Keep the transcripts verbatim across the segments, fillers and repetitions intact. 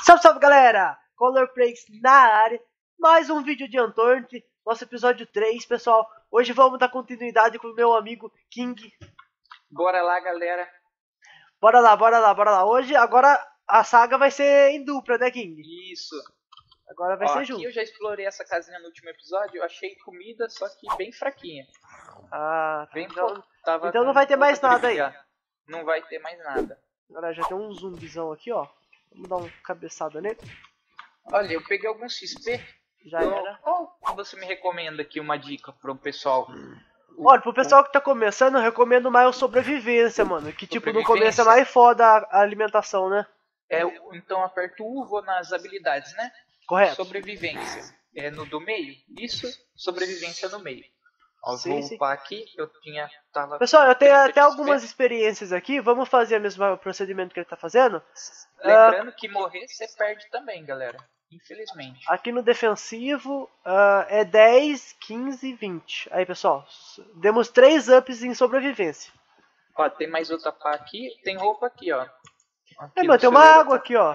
Salve, salve, galera! Colorplex na área, mais um vídeo de Antônio, nosso episódio três, pessoal. Hoje vamos dar continuidade com o meu amigo King. Bora lá, galera. Bora lá, bora lá, bora lá. Hoje, agora a saga vai ser em dupla, né, King? Isso. Agora vai Ó, ser aqui junto. eu já explorei essa casinha no último episódio, eu achei comida, só que bem fraquinha. Ah, Bem então, pouco. Tava então não com vai ter pouca mais nada aí. briga. Não vai ter mais nada. Agora já tem um zumbizão aqui, ó. Vamos dar uma cabeçada nele. Olha, eu peguei alguns X P. Já eu, era. Qual você me recomenda aqui uma dica pro pessoal? O, Olha, pro pessoal que tá começando, eu recomendo mais o sobrevivência, mano. Que tipo, no começo é mais foda a alimentação, né? É, então aperto U, vou nas habilidades, né? Correto. Sobrevivência. É no do meio? Isso, sobrevivência no meio. Ó, Sim, vou sim. upar aqui, eu tinha... Tava Pessoal, eu tenho até X P. algumas experiências aqui. Vamos fazer o mesmo procedimento que ele tá fazendo. Lembrando uh, que morrer você perde também, galera. Infelizmente. Aqui no defensivo uh, é dez, quinze, vinte. Aí, pessoal, demos três ups em sobrevivência. Ó, tem mais outra pá aqui. Tem roupa aqui, ó. Aqui é, mano, tem uma água tá... aqui, ó.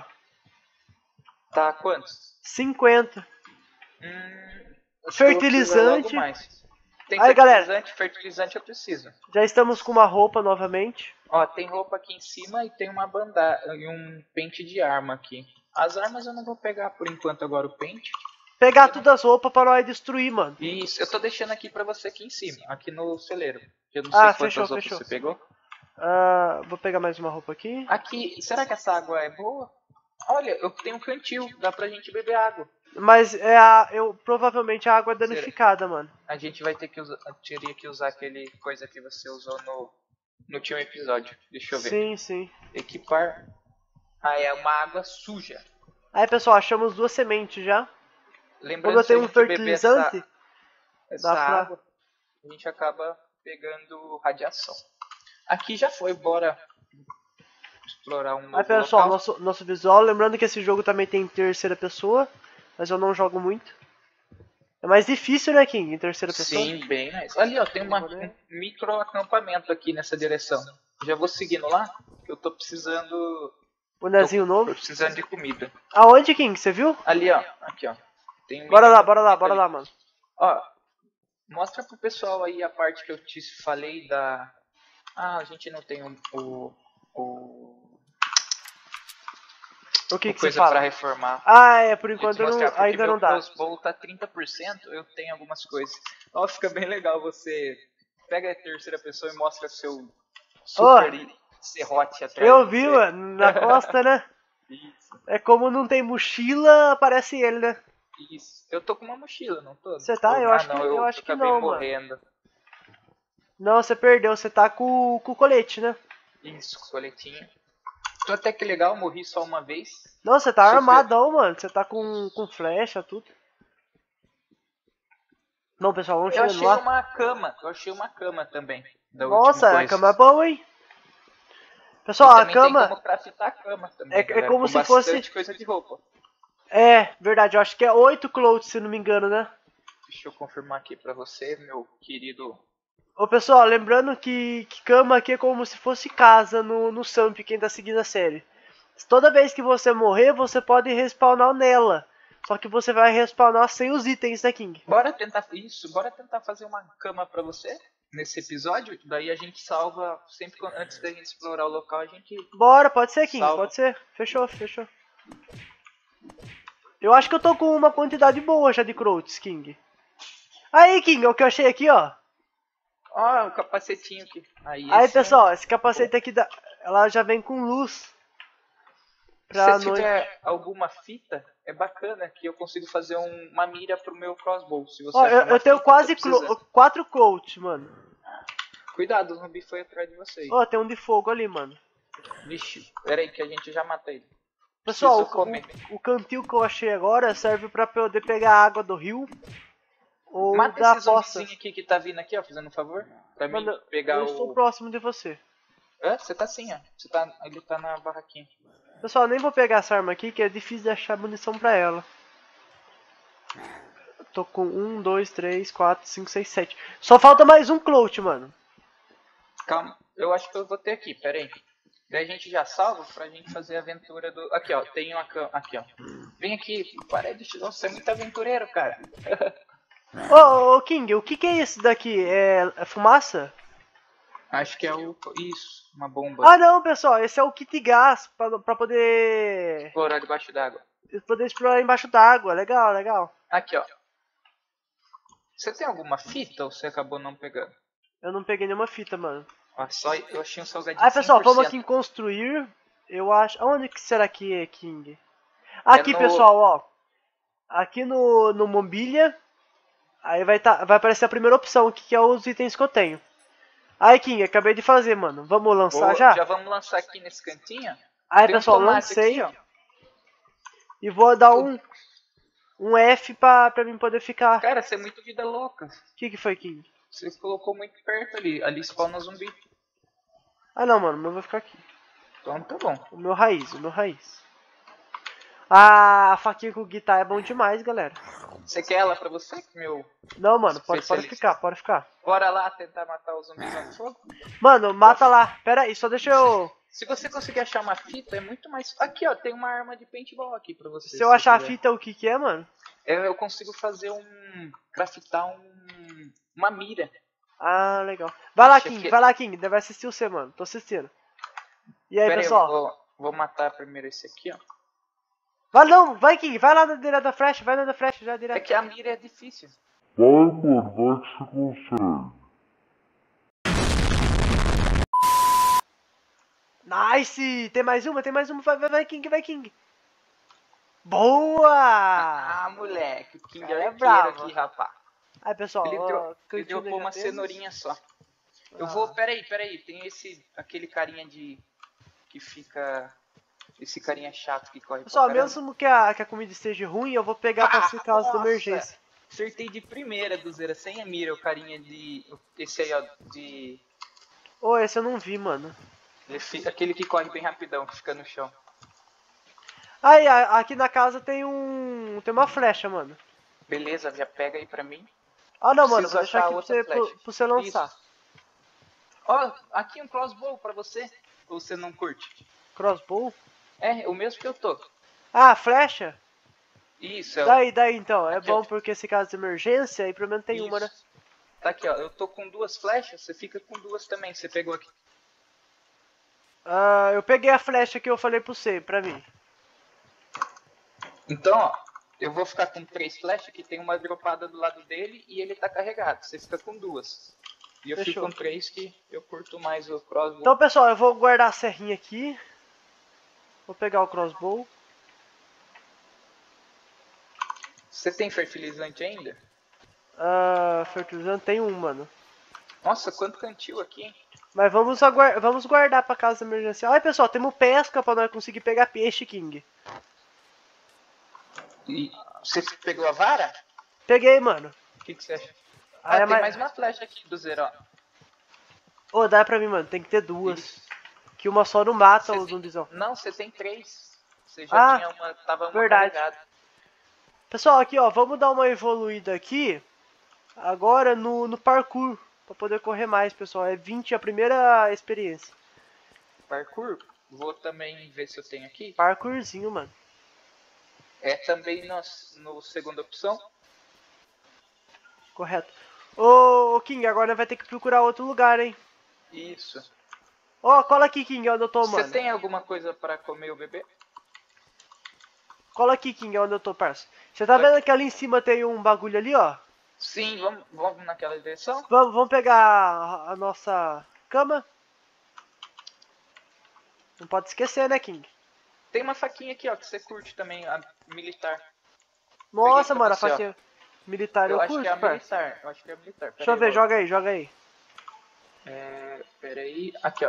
Tá, quantos? cinquenta. Hum, fertilizante. Tem aí, fertilizante, galera. Fertilizante eu preciso. Já estamos com uma roupa novamente. Ó, tem roupa aqui em cima e tem uma bandagem e um pente de arma aqui. As armas eu não vou pegar por enquanto agora o pente. Pegar todas as roupas para nós destruir, mano. Isso, eu tô deixando aqui pra você aqui em cima, aqui no celeiro. Eu não ah, sei fechou, quantas fechou. Você pegou? Uh, vou pegar mais uma roupa aqui. Aqui, será que essa água é boa? Olha, eu tenho um cantil, dá pra gente beber água. Mas é a, eu provavelmente a água é danificada, será? Mano. A gente vai ter que usar, teria que usar aquele coisa que você usou no no último episódio. Deixa eu ver. Sim, sim. Equipar. Ah, é uma água suja. Aí, pessoal, achamos duas sementes já. Lembrando Quando eu tenho um que a gente fertilizante, beber essa, essa pra... água, a gente acaba pegando radiação. Aqui já foi, bora explorar um novo Aí, pessoal, local. nosso, nosso visual. Lembrando que esse jogo também tem terceira pessoa, mas eu não jogo muito. É mais difícil, né, King, em terceira pessoa? Sim, bem mais. Ali, ó, tem uma, um micro acampamento aqui nessa direção. Já vou seguindo lá, que eu tô precisando... Bonezinho novo? Tô precisando de comida. Aonde, King? Você viu? Ali, ó. Aqui, ó. Tem um bora lá, bora lá, bora lá, mano. Ó, mostra pro pessoal aí a parte que eu te falei da... Ah, a gente não tem o... o, o... O que, que coisa você fala? Pra reformar. Ah, é, por enquanto não, ainda não dá. Meu crossbow tá trinta por cento, eu tenho algumas coisas. Ó, fica bem legal você pega a terceira pessoa e mostra seu super oh, serrote atrás. Eu vi, mano, na costa, né? Isso. É como não tem mochila, aparece ele, né? Isso. Eu tô com uma mochila, não tô? Você tá? Eu ah, acho não, que, eu, eu acho eu que acabei não, morrendo. mano. Não, você perdeu, você tá com, com o colete, né? Isso, com o coletinho. Tô até que legal, morri só uma vez. Não, você tá Super... armadão, mano. Você tá com, com flecha, tudo. Não, pessoal, vamos chegando lá. Eu achei uma cama. Eu achei uma cama também. Nossa, a cama é boa, hein? Pessoal, a cama... Tem como craftar a cama também, é, é como com se fosse... coisa de roupa. É, verdade. Eu acho que é oito clothes, se não me engano, né? Deixa eu confirmar aqui pra você, meu querido... Ô, pessoal, lembrando que, que cama aqui é como se fosse casa no, no Samp, quem tá seguindo a série. Toda vez que você morrer, você pode respawnar nela. Só que você vai respawnar sem os itens, né, King? Bora tentar isso, bora tentar fazer uma cama pra você nesse episódio. Daí a gente salva, sempre antes da gente explorar o local, a gente... Bora, pode ser, King, salva. pode ser. Fechou, fechou. Eu acho que eu tô com uma quantidade boa já de clothes, King. Aí, King, é o que eu achei aqui, ó. Ó, o capacetinho aqui. Aí, Aí esse pessoal, é um... esse capacete aqui, dá, ela já vem com luz. Pra Se noite. tiver alguma fita, é bacana que eu consigo fazer um, uma mira pro meu crossbow. Se você Ó, eu, eu tenho fita, quase clo quatro cloutes, mano. Cuidado, o zumbi foi atrás de você. Ó, tem um de fogo ali, mano. Vixe, pera aí que a gente já mata ele. Pessoal, o, o, o cantil que eu achei agora serve pra poder pegar a água do rio. Ou Mata da esse fossa. zumbizinho aqui que tá vindo aqui, ó, fazendo um favor. Pra Mano, mim pegar eu o... estou próximo de você. É, você tá assim, ó. Você tá... Ele tá na barraquinha. Pessoal, nem vou pegar essa arma aqui, que é difícil de achar munição pra ela. Tô com um, dois, três, quatro, cinco, seis, sete. Só falta mais um clout, mano. Calma, eu acho que eu vou ter aqui, pera aí. Daí a gente já salva pra gente fazer a aventura do... Aqui, ó. Tem uma cama. Aqui, ó. Vem aqui. Parede. Nossa, você é muito aventureiro, cara. Ô, ô, ô, King, o que que é isso daqui? É, é fumaça? Acho que é o... Isso. Uma bomba. Ah, não, pessoal. Esse é o kit gás pra, pra poder... Explorar debaixo d'água. Poder explorar embaixo d'água. Legal, legal. Aqui, ó. Você tem alguma fita ou você acabou não pegando? Eu não peguei nenhuma fita, mano. Ó, só eu achei um salgadinho Aí, pessoal, cem por cento. vamos aqui em construir. Eu acho... Onde que será que é, King? Aqui, É no- pessoal, ó. Aqui no, no mobília. Aí vai, tá, vai aparecer a primeira opção aqui, que é os itens que eu tenho. Aí, King, acabei de fazer, mano. Vamos lançar Vou- já? Já vamos lançar aqui nesse cantinho. Aí, Tem um pessoal, tomate lancei. aqui, ó. E vou dar um, um F pra, pra mim poder ficar... Cara, você é muito vida louca. O que que foi, King? Você colocou muito perto ali. Ali spawna zumbi. Ah, não, mano. O meu vai ficar aqui. Então tá bom. O meu raiz, o meu raiz. Ah, a faquinha com guitarra é bom demais, galera. Você quer ela pra você, meu? Não, mano. Pode, pode Especialista. ficar, pode ficar. Bora lá tentar matar os zumbis no fogo? Mano, mata lá. Pera aí, só deixa eu... Se você conseguir achar uma fita, é muito mais... Aqui, ó, tem uma arma de paintball aqui pra você. Se eu achar a quiser. fita, o que que é, mano? Eu, eu consigo fazer um... craftar um... uma mira. Ah, legal. Vai lá, Acho King. que- Vai lá, King. Deve assistir você, mano. Tô assistindo. E aí, Pera aí, eu pessoal? vou, vou matar primeiro esse aqui, ó. Vai, não. Vai, King. Vai lá na direita da flash. Vai na da flash já É direto. que a mira é difícil. Vai, mano, vai que você consegue. Nice! Tem mais uma, tem mais uma. Vai, vai, vai, King. Vai, King. Boa! Ah, moleque. O King Cara, é é arqueiro bravo. aqui, rapaz. Aí, pessoal. Ele, ó, dro ele cantinho dropou já uma temos. cenourinha só. Eu Ah. vou... Peraí, peraí. Tem esse... Aquele carinha de... Que fica... Esse carinha chato que corre Pessoal, pra caramba. mesmo que a, que a comida esteja ruim, eu vou pegar pra ser caso de Nossa! emergência. Acertei de primeira do Zera, sem a mira, o carinha de... Esse aí, ó, de... Ô, esse eu não vi, mano. ele fi- Aquele que corre bem rapidão, que fica no chão. Aí, a- aqui na casa tem um... Tem uma flecha, mano. Beleza, já pega aí pra mim. Ah, não, mano. Preciso Vou deixar achar aqui pra outra você, flecha. pra, pra você lançar. Isso. Ó, aqui um crossbow pra você. Ou você não curte? Crossbow? É, o mesmo que eu tô. Ah, flecha? Isso, é o... Daí, daí então. É Aqui, bom ó. porque se caso de emergência, aí pelo menos tem Isso. uma, né? Tá aqui, ó. Eu tô com duas flechas, você fica com duas também. Você pegou aqui. Ah, eu peguei a flecha que eu falei pra você, pra mim. Então, ó. Eu vou ficar com três flechas, que tem uma dropada do lado dele e ele tá carregado. Você fica com duas. E eu Fechou. fico com três, que eu curto mais o crossbow. Então, pessoal, eu vou guardar a serrinha aqui. Vou pegar o crossbow. Você tem fertilizante ainda? Ah, fertilizante tem um, mano. Nossa, quanto cantil aqui, hein? Mas vamos, aguar vamos guardar pra caso emergencial. Aí, pessoal, temos pesca pra nós conseguir pegar peixe, King. E você pegou a vara? Peguei, mano. O que, que você acha? Aí Ah, é tem mais- mais uma flecha aqui do zero, ó. Ô, dá pra mim, mano. Tem que ter duas. Isso. Que uma só não mata Você o tem- zumbizão. Não, você tem três. Você já Ah, tinha uma, tava uma verdade. carregada. Pessoal, aqui, ó. Vamos dar uma evoluída aqui. Agora no, no parkour. Pra poder correr mais, pessoal. É vinte a primeira experiência. Parkour, vou também ver se eu tenho aqui. Parkourzinho, mano. É também no, no segunda opção. Correto. Ô, ô, King, agora vai ter que procurar outro lugar, hein? Isso. Ó, cola aqui, King, onde eu tô, Você mano. tem alguma coisa pra comer o bebê? Cola aqui, King, onde eu tô, parça. Você tá vendo que ali em cima tem um bagulho ali, ó? Sim, vamos, vamos naquela direção? Vamos, vamos pegar a, a nossa cama. Não pode esquecer, né, King? Tem uma faquinha aqui, ó, que você curte também, a militar. Nossa, pra mano, a você, ó. faquinha militar eu, Eu acho curto, que é a parça. militar. Eu acho que é a militar. Pera Deixa eu aí, ver, vou- joga aí, joga aí. É, pera aí. Aqui, ó.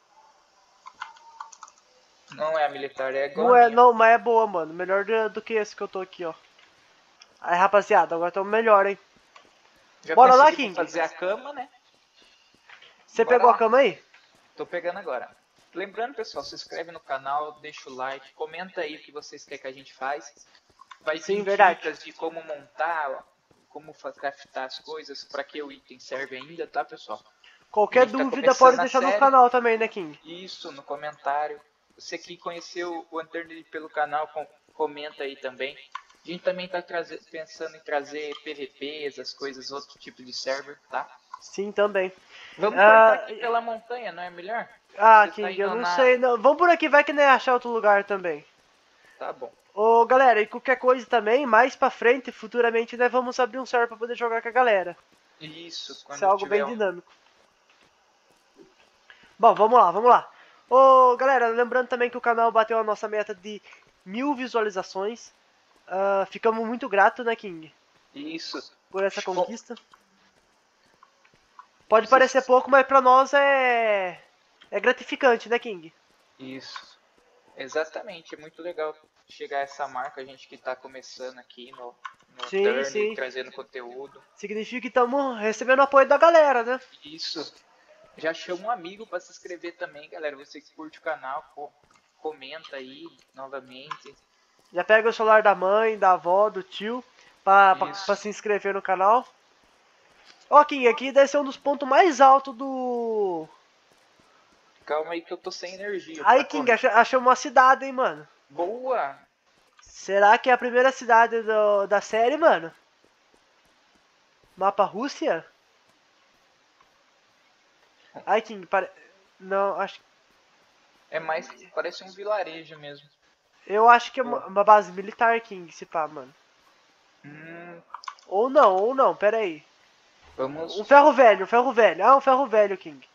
Não é a militar, é igual Não a é, minha. não, mas é boa, mano. Melhor do, do que esse que eu tô aqui, ó. Aí, rapaziada, agora tamo melhor, hein? Já Bora lá, conseguimos King. fazer a cama, né? Você Bora pegou lá. a cama aí? Tô pegando agora. Lembrando, pessoal, se inscreve no canal, deixa o like, comenta aí o que vocês querem que a gente faz. Vai Sim, vir verdade. dicas de como montar, como fa- craftar as coisas, pra que o item serve ainda, tá, pessoal? Qualquer tá dúvida pode deixar no canal também, né, King? Isso, no comentário. Você que conheceu o Unturned pelo canal, com, comenta aí também. A gente também tá trazer, pensando em trazer P V Ps, as coisas, outro tipo de server, tá? Sim, também. Vamos Ah, cortar aqui pela montanha, não é melhor? Ah, Você King, tá eu não na... sei. Não. Vamos por aqui, vai que nem achar outro lugar também. Tá bom. Ô, galera, e qualquer coisa também, mais pra frente, futuramente, nós vamos abrir um server pra poder jogar com a galera. Isso, quando Isso é algo tiver bem um... dinâmico. Bom, vamos lá, vamos lá. Ô, galera, lembrando também que o canal bateu a nossa meta de mil visualizações. Uh, ficamos muito gratos, né, King? Isso. Por essa Bom, conquista. Pode vocês- parecer pouco, mas pra nós é... É gratificante, né, King? Isso. Exatamente, é muito legal chegar a essa marca, a gente que tá começando aqui no, no Sim, Turn, sim. trazendo conteúdo. Significa que estamos recebendo apoio da galera, né? Isso. Já chama um amigo para se inscrever também, galera. Você que curte o canal, pô, comenta aí novamente. Já pega o celular da mãe, da avó, do tio, pra, pra, Isso. pra se inscrever no canal. Ó, King, aqui deve ser um dos pontos mais altos do... Calma aí que eu tô sem energia. Aí, pra King, comer. ach- achamos uma cidade, hein, mano. Boa! Será que é a primeira cidade do- da série, mano? Mapa Rússia? Aí, King, pare... Não, acho... É mais, parece um vilarejo mesmo. eu acho que é uma, uma base militar, King, se pá, mano. Hum, Ou não, ou não, pera aí. vamos. Um ferro velho, um ferro velho. Ah, um ferro velho, King.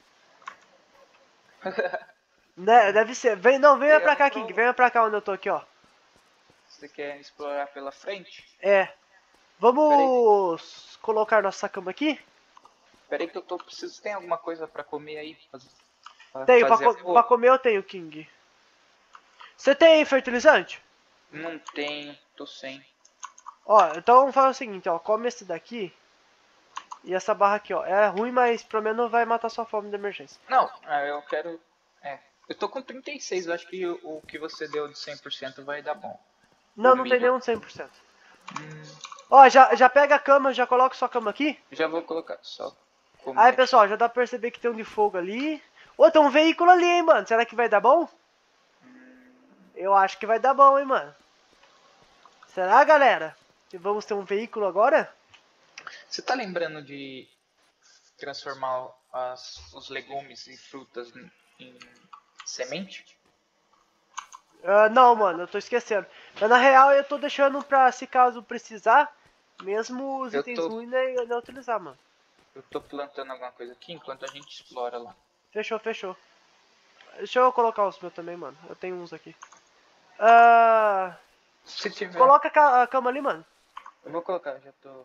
Né, deve ser. Vem, não, venha Eu pra cá, não King. tô- Venha pra cá onde eu tô aqui, ó. Você quer explorar pela frente? É. Vamos colocar nossa cama aqui? Pera aí que eu tô preciso. Tem alguma coisa pra comer aí? Pra, pra Tenho, pra, fazer co a fogo? pra comer eu tenho, King. Você tem fertilizante? Não tenho, tô sem. Ó, então vamos fazer o seguinte, ó. Come esse daqui. E essa barra aqui, ó. É ruim, mas pelo menos vai matar sua fome de emergência. Não, ah, eu quero. É. Eu tô com trinta e seis, eu acho que o, o que você deu de cem por cento vai dar bom. Não, O não tem milho. nenhum cem por cento. Hum, Ó, já, já pega a cama, já coloca sua cama aqui. já vou colocar só. Comer. Aí, pessoal, já dá pra perceber que tem um de fogo ali. Ô, tem um veículo ali, hein, mano. Será que vai dar bom? Eu acho que vai dar bom, hein, mano. Será, galera? Que vamos ter um veículo agora? Você tá lembrando de transformar as, os legumes e frutas em, em semente? Uh, não, mano, eu tô esquecendo. Mas na real eu tô deixando pra, se caso precisar, mesmo os Eu itens tô- ruins, né, eu não utilizar, mano. Eu tô plantando alguma coisa aqui enquanto a gente explora lá. Fechou, fechou. Deixa eu colocar os meus também, mano. Eu tenho uns aqui. Ah, Se tiver. coloca a ca- a cama ali, mano. Eu vou colocar, já tô.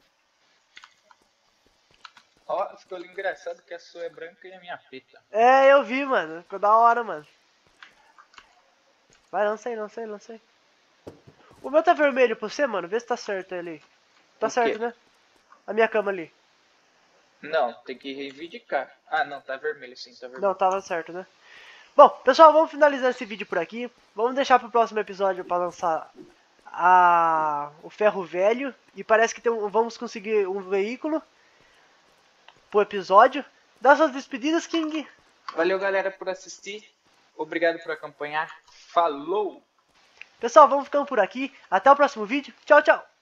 Ó, ficou engraçado que a sua é branca e a minha preta. É, eu vi, mano. Ficou da hora, mano. Vai, não sei, não sei, não sei. O meu tá vermelho pra você, mano. Vê se tá certo ali. Tá O certo, quê? né? A minha cama ali. Não, tem que reivindicar. Ah, não, tá vermelho sim, tá vermelho. Não, tava certo, né? Bom, pessoal, vamos finalizar esse vídeo por aqui. Vamos deixar pro próximo episódio pra lançar a... o ferro velho. E parece que tem um... vamos conseguir um veículo pro episódio. Dá suas despedidas, King. Valeu, galera, por assistir. Obrigado por acompanhar. Falou! Pessoal, vamos ficando por aqui. Até o próximo vídeo. Tchau, tchau.